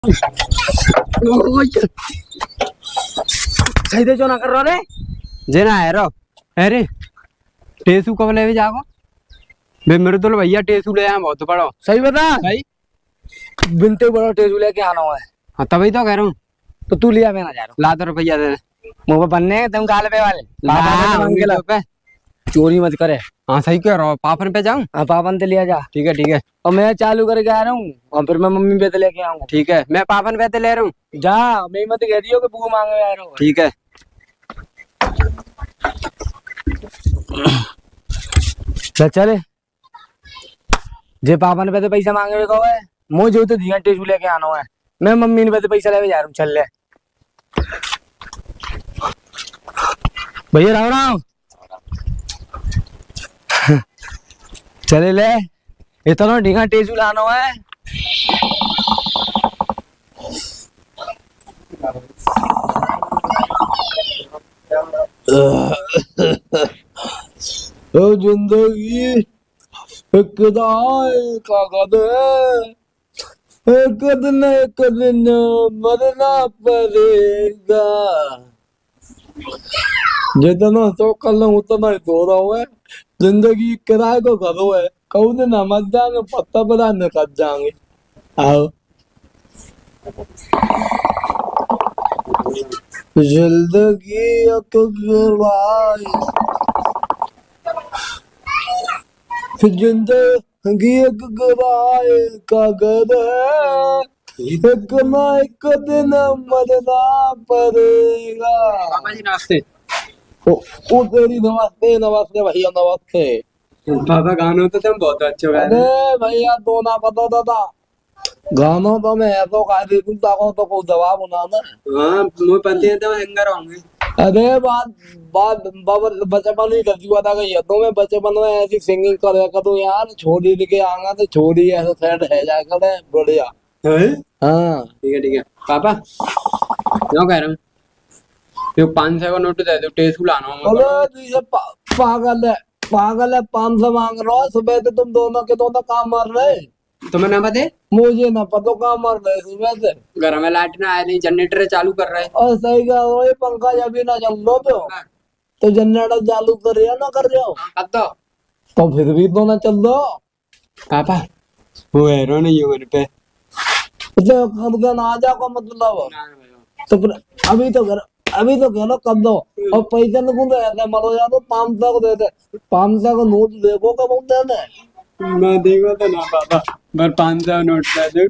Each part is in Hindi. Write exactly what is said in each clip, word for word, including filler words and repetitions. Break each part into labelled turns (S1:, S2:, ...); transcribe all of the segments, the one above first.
S1: सही दे जो ना कर रहा रे जेना है रो अरे टेसू कब ले जाओ बे मेरे तो भैया टेसू ले आया बहुत बड़ा। सही बता भाई बिनते बड़ा टेसू लेके आना हुआ है। हाँ तभी तो कह रहा हूँ तो तू लिया मैं ना जा रहा हूँ ला दो रुपया दे मुँह बनने तुम काले पे वाले पे चोरी मत करे। हाँ सही कह रहा हूँ पापन पे जाऊँ। हाँ पापन पे लिया जा ठीक है ठीक है और मैं चालू करके आ रहा हूँ और फिर मैं मम्मी पे लेके आऊंगा। ठीक है मैं पापन पे ले रहा हूँ जा मैं मत कह दियो कि बुआ मांगे आ रहा हूँ। ठीक है चल चले जे पापन पे पैसा मांगे को है मुझे जो तो दिया टेसू लेके आना है मैं मम्मी ने पे पैसा लेके जा रहा हूँ। चल ले भैया राम राम चले ले इतना ढींगा टेसू लाना है। जिंदगी एक कागज एक दिन एक दिन मरना पड़ेगा जितना तो कल उतना ही तो रहा है। जिंदगी किराए को घरो है कहू दिन मत जाएंगे पत्ता बना निकल जाएंगे। आओ जिंदगी जिंदगी एक गिराए कागज है एक ना एक दिन मरना पड़ेगा। बाबा जी नमस्ते। ओ, ओ तेरी नमस्ते नमस्ते भैया नमस्ते। बाबा गानों तो तुम बहुत अच्छे गा रहे। अरे भैया तो ना पता दादा गानों तो मैं ऐसा गा दे तुम ताको तो कोई जवाब होना ना। हाँ मुझे पता है तो सिंगर होंगे। अरे बात बात बाबा बचपन ही कर दिया था कि तो मैं बचपन में ऐसी सिंगिंग कर करूँ यार छोड़ी लेके आऊंगा तो छोड़ी ऐसा सेट है जा कर बढ़िया है। हाँ ठीक है ठीक है पापा क्यों कह रहा हूँ तो पाँच सौ का नोट दे दो टेसू लाना है। पा, पागल है पागल है पाँच सौ मांग रहा हो सुबह से तुम दोनों के दोनों काम मार रहे तुम्हें ना पता मुझे ना पता काम मार रहे सुबह से घर में लाइट ना आया नहीं जनरेटर चालू कर रहे और सही का वो पंखा जब भी ना चल लो तो तो जनरेटर चालू कर रहे हो ना कर रहे हो अब तो तो फिर भी तो ना चल दो पापा वो एरो नहीं है मेरे पे तो खर्चा ना आ जा को मतलब तो फिर अभी तो घर अभी तो कह लो कर दो और पैसे न कौन रहते मरो जा तो पाँच सौ को देते पाँच सौ का नोट देखो कब देते मैं देखो तो ना पापा पर पाँच सौ नोट दे दो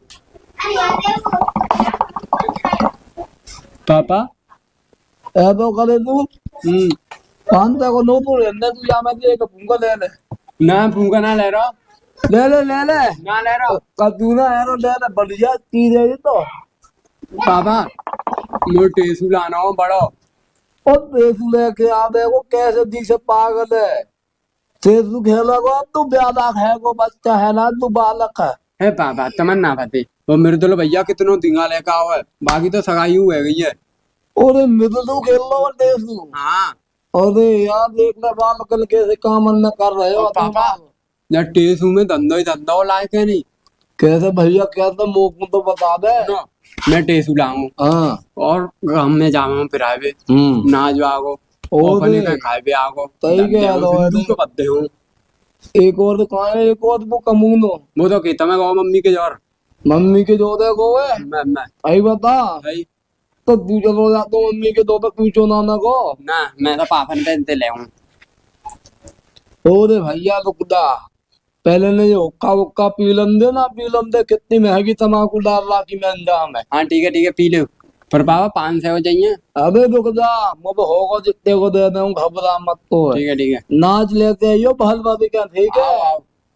S1: पापा ऐ तो करे तू हम्म पाँच सौ को नोट रहने तू या मैं एक फूंका ले ले ना फूंका ना ले रहा ले ले ले ले ना ले रहा कद्दू ना है ले ले बढ़िया चीज है ये तो पापा मैं टेसू लाना हूँ बड़ा और टेसू लेके आ देखो कैसे दी से पागल है टेसू खेला को तू ब्यादा है को बच्चा है ना तू बालक है है पापा तमन्ना पति वो मेरे तो भैया कितनों दिंगा लेकर आओ है बाकी तो सगाई हुई गई है। अरे मेरे तो खेल लो टेसू हाँ अरे यार देखना बालक कैसे काम न कर रहे हो पापा यार टेसू में धंधा ही धंधा हो लायक है नहीं कैसे भैया कैसे मोक तो बता दे मैं टेसू लाऊं हाँ और हम में जाऊं फिर आवे ना जो आगो अपने का खाए भी आगो सही कह रहा है तुम तो बद्दे हो एक और तो कहां है एक और वो कमूनो वो तो कहता मैं गो मम्मी के जोर मम्मी के जो दे गो है मैं मैं आई बता आई तो तू चलो जा तो मम्मी के दो तो पूछो ना ना को ना मैं तो पापन पे ले आऊं ओरे भैया रुकदा पहले ने ये हुक्का वुक्का पीलन दे ना पीलन दे कितनी महंगी तम्बाकू डाल रहा की मैं अंजाम है। हाँ ठीक है ठीक है पी लो पर बाबा पाँच सौ चाहिए। अबे रुक जा मुझे होगा जितने को दे दूं घबरा मत तो ठीक है ठीक है नाच लेते हैं यो बहल बाबी क्या ठीक है।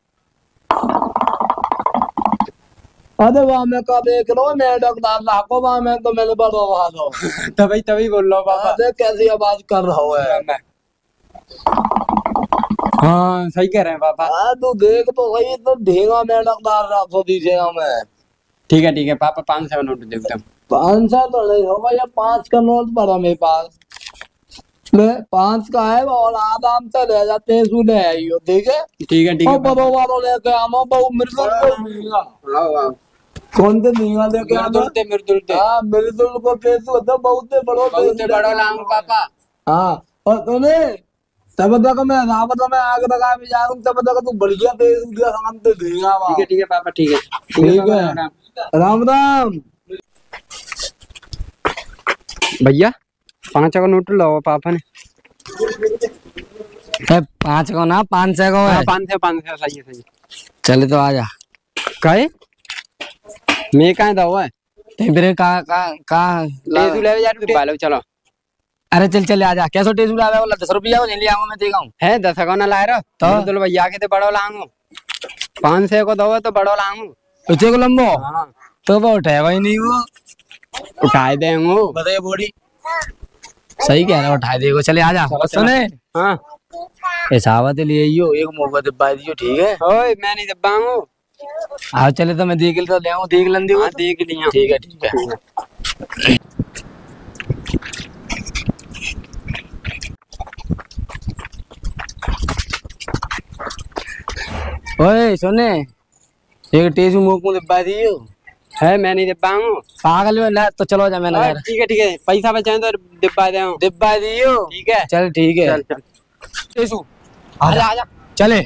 S1: अरे वहां मैं का देख लो मैं डॉक्टर लाखों वहां मैं तो मैंने बड़ा वहां लो तभी तभी बोल लो बाबा देख कैसी आवाज कर रहा है। हाँ सही कह रहे हैं पापा हाँ तू देख तो सही तो ढेंगा मेढक डाल रहा सो दीजिए हमें ठीक है ठीक है पापा पाँच सौ नोट दे दो पाँच सौ तो नहीं होगा या पाँच का नोट पड़ा मेरे पास ले पाँच का है और आराम से ले जाते हैं सुने ठीक है ठीक है ठीक है बड़ो वालों लेके आमा बहु मिर्जा कौन से धींगा लेके आना?
S2: मिर्दुल ते मिर्दुल ते।
S1: हाँ मिर्दुल को टेसू होता बहुत बड़ो
S2: बहुत बड़ो लाऊं पापा।
S1: हाँ और तूने तब तक मैं राम तो मैं आग लगा भी जा रहा हूँ तब तक तू बढ़िया टेसू दिया सामान तो धींगा
S2: ठीक है ठीक है पापा ठीक है
S1: ठीक है। राम राम
S2: भैया पाँच का नोट लो पापा ने।
S1: पाँच को ना पाँच सौ को है।
S2: पाँच सौ पाँच सौ सही है सही है।
S1: चले तो आजा
S2: काहे मैं कहाँ दवा है
S1: तेरे का का का
S2: टेसू ले जा तू बालो चलो।
S1: अरे चल चल आजा कैसो टेसू लावे वाला दस रुपया को नहीं ले आऊंगा मैं देगा हूं
S2: है दस का ना लाए रो
S1: तो
S2: मिर्दुल भैया के तो बड़ो लाऊंगा पाँच सौ को दो तो बड़ो लाऊंगा
S1: उसे को लंबो।
S2: हाँ
S1: तो वो उठाएगा ही नहीं वो
S2: उठाए देंगे
S1: बताइए बॉडी सही कह रहा है उठाए देगा। चले आजा सुने
S2: हाँ
S1: हिसाबत ले आइयो एक मौका दबा दियो ठीक है।
S2: ओए मैं नहीं दबाऊंगा
S1: आओ चले तो मैं देख लेता ले आऊं देख लंदी
S2: हाँ देख लिया
S1: ठीक है ठीक है। ओए सुने एक टेसू मुंह को दबा दियो
S2: है मैं नहीं दबाऊंगा
S1: पागल में ना तो चलो जा मैं लगा
S2: ठीक है ठीक है पैसा बचाए तो डिब्बा दे
S1: दबा दियो
S2: ठीक है
S1: चल ठीक है।
S2: चल चल
S1: टेसू
S2: आजा आजा
S1: चले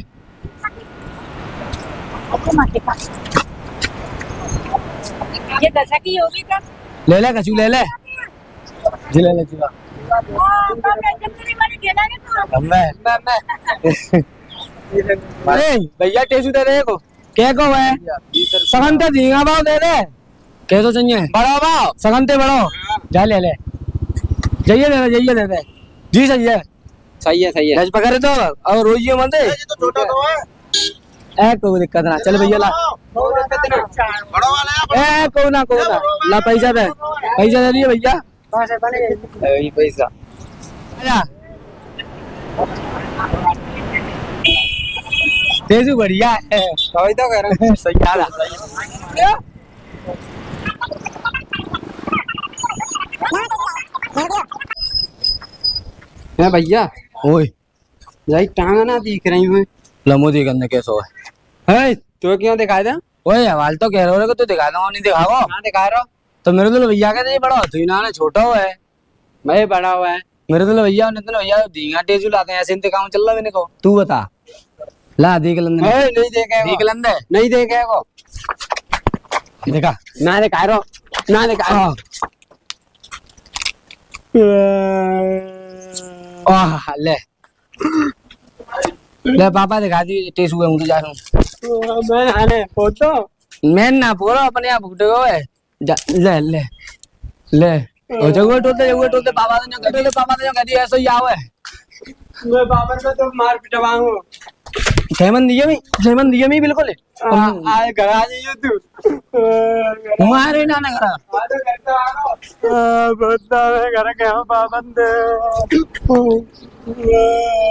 S3: ये दशा की होगी क्या?
S1: ले ले कचू ले ले जी ले ले जी मैं मैं मैं अरे भैया टेसू दे रहे को क्या को है सगंते धींगा भाव दे दे क्या तो चाहिए बड़ा भाव सगंते बड़ो जा ले ले जाइए दे दे जाइए दे दे जी सही है
S2: सही है सही है
S1: गज पकड़े तो और रोइए मत दे
S4: ये तो छोटा तो है
S1: ए कोई दिक्कत ना चल भैया ला
S4: बड़ा वाला है
S1: ए को ना को ना ला पैसा दे पैसा दे दिए भैया
S2: ये पैसा
S1: आजा तेजू बढ़िया है
S2: सही तो कह रहा
S1: सही आ रहा
S2: है भैया
S1: ओए
S2: यही टांग ना दिख रही हूँ
S1: लमोदी करने कैसो है
S2: है तो क्यों दिखाई दे
S1: ओए हवाल तो कह रहे हो तू दिखा दो नहीं दिखाओ
S2: ना दिखा रहा
S1: तो मेरे तो भैया का नहीं बड़ा तू ना छोटा हुआ है
S2: मैं बड़ा हुआ है
S1: मेरे तो भैया नितिन भैया धींगा टेजू लाते हैं ऐसे इंतकाम चल रहा मैंने को तू बता ला देख लंदे
S2: नहीं देखे
S1: देख लंदे
S2: नहीं देखे को
S1: देखा
S2: ना दिखा रहा ना दिखा रहा
S1: ओह ले ले पापा दिखा दी टेसू है मुझे जा रहा हूं
S2: मैं आने फोटो
S1: मैं ना बोलो अपने आप फुटे गए ले ले ले ओ जगह टोलते जगह टोलते पापा ने जो टोलते पापा ने जो कह दिया ऐसा ही आवे
S2: मैं बाबर को तो मार पिटवाऊं
S1: जयमन दिए मी जयमन दिए मी बिल्कुल
S2: आए घर आ जाइए तू
S1: हमारे ना ना करा
S2: आ तो करता आ बोलता मैं घर के हम पाबंद